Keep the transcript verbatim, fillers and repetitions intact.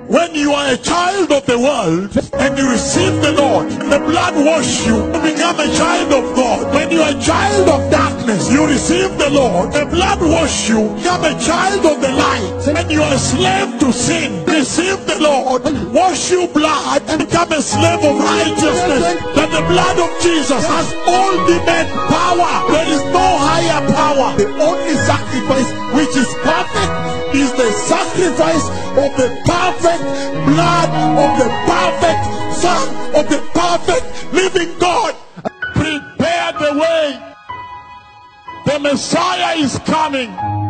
When you are a child of the world and you receive the Lord, the blood wash you, you become a child of God. When you are a child of darkness, you receive the Lord, the blood wash you, become a child of the light. When you are a slave to sin, receive the Lord, wash you blood, and become a slave of righteousness. That the blood of Jesus has ultimate power. There is no higher power. The only sacrifice which is perfect is the sacrifice of the perfect blood of the perfect Son of the perfect living God. Prepare the way. The Messiah is coming.